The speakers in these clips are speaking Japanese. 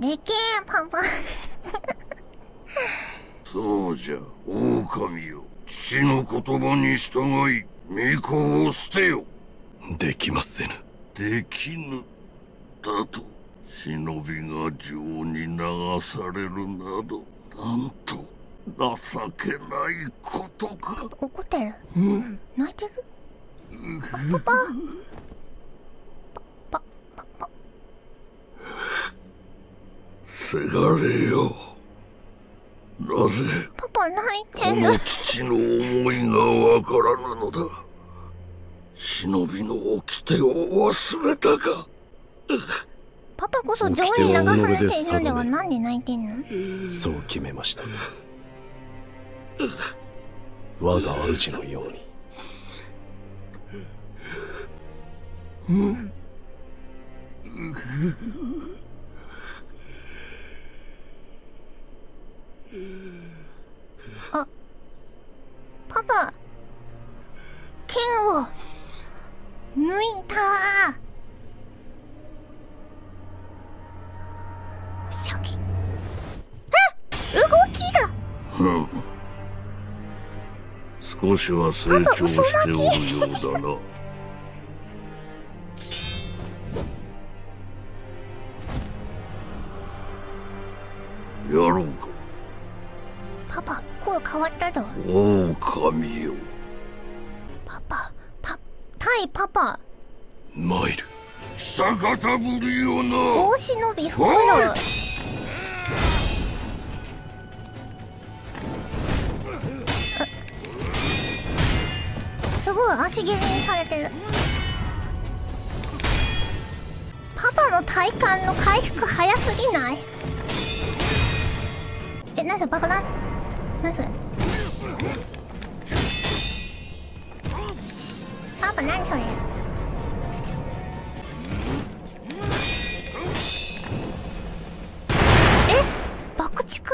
でけえパパ。 そうじゃ、狼よ。父の言葉に従い巫女を捨てよ。 できませぬ。 できぬだと忍びが情に流されるなど、なんと情けないことか。 怒ってる？泣いてる？パパパパせがれよ。なぜパパ泣いてこる。 の父の思いがわからぬのだ。忍びの掟を忘れたか。 パパこそ情に流されているのではなんで泣いてんの？ そう決めました。我が主のように。 あ、パパ、剣を抜いた。シャキ。あ、動きが。 少しは成長しておるようだな。やろうか。 パパ、声変わったぞ。 狼よ。 対パパ。 参る。 久方ぶりよな。 大忍び袋。すごい足蹴りにされてる。パパの体幹の回復早すぎない？え、何それ、爆弾？何それ？パパ何それ？え、爆竹？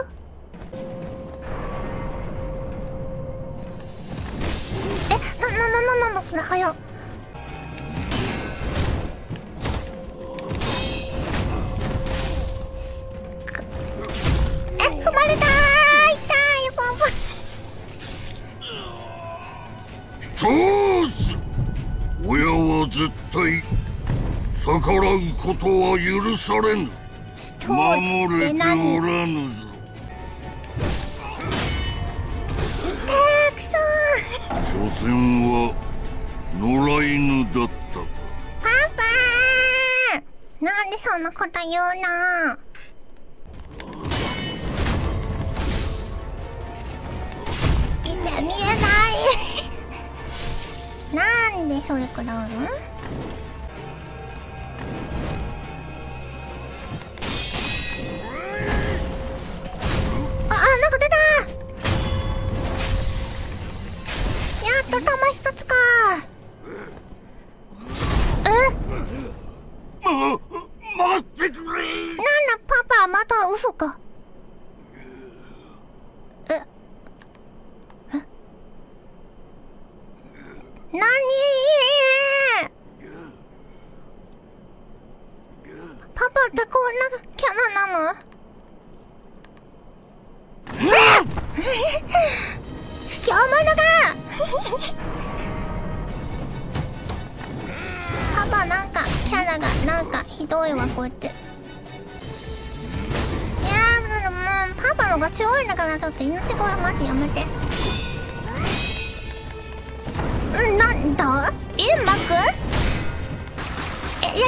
なんだそれ、早っ。え、踏まれたー。痛いよパパ。 そうす。親は絶対逆らうことは許されぬ。守れておらぬぞ。 くそー。 所詮は野良犬だったか。 パパー、なんでそんなこと言うの？みんな見えない。なんでそれくらうの？なんか出た。やっと玉一つか。 待ってくれ。 なんだパパ、また嘘か。なにパパってこんなキャラなの？卑怯者がパパ、なんかキャラがなんかひどいわ、こうやって。いやー、もうパパのが強いんだから、ちょっと命声マジやめて。なんだ煙幕？いや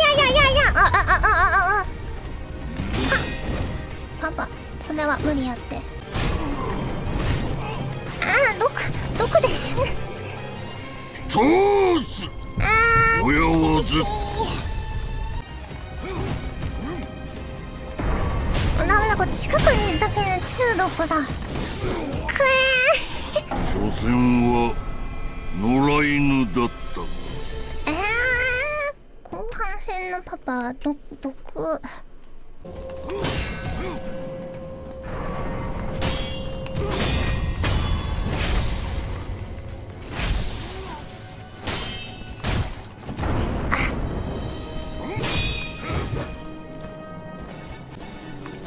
パパ、それは無理やって。どこで死ぬ？ そうす。親はずっダメだ、これ近くにいるだけで中毒だ。 所詮は野良犬だったか。 後半戦のパパ、毒。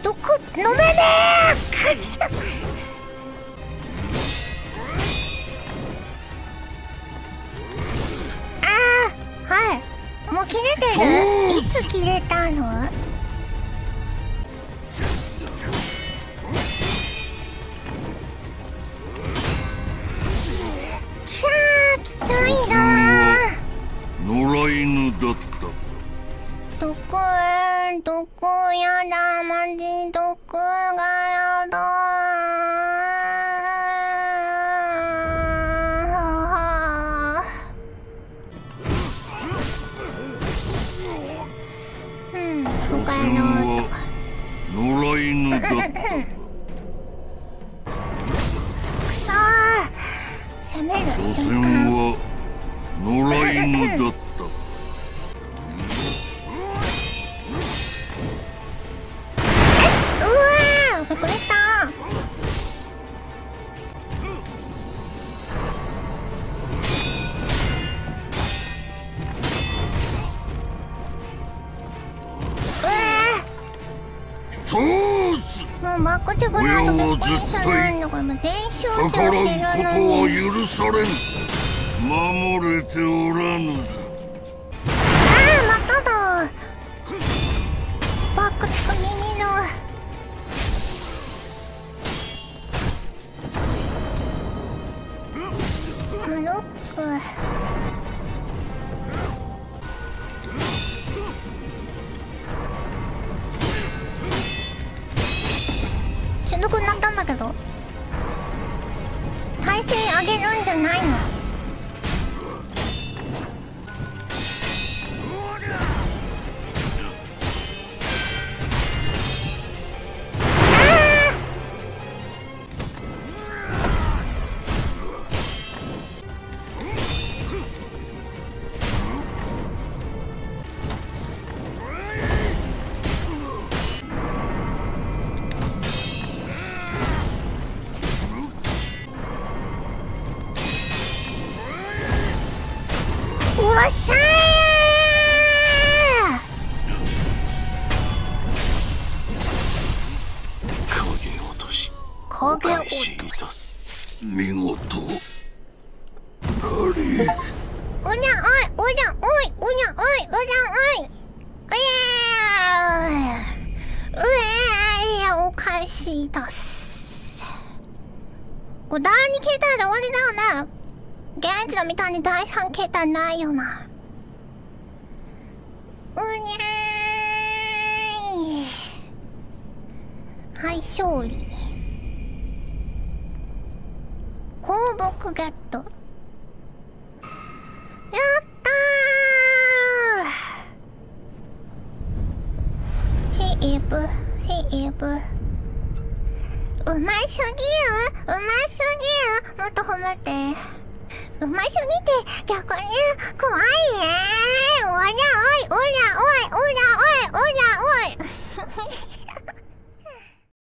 毒飲めねえはい、もう切れてる？いつ切れたの？きゃー、きついなー。 野良犬だった。 毒やだ、マジ毒がやだー。他の野良犬だった。 くそー、攻める瞬間は野良犬だった。 びっくりした。もうマックチグの後びっくりしたなんだからもう全集中してるのに。 逆らうことは許されん。守れておらぬぞ。 まただ。バックチグ耳の。ブロック。しんどくなったんだけど。耐性上げるんじゃないの？おっしゃー。 影落とし。 影落とし。 見事。 うにゃおい、うにゃおい、うにゃおい、うにゃおい。おかしいだす。これ第2形態で終わりだよね。現地のみたいに第3形態ないよな。うにゃーい。はい、勝利。香木ゲット。やったー。セーブ、セーブ。うますぎる、うますぎる。もっと褒めて。うますぎて逆に怖いね。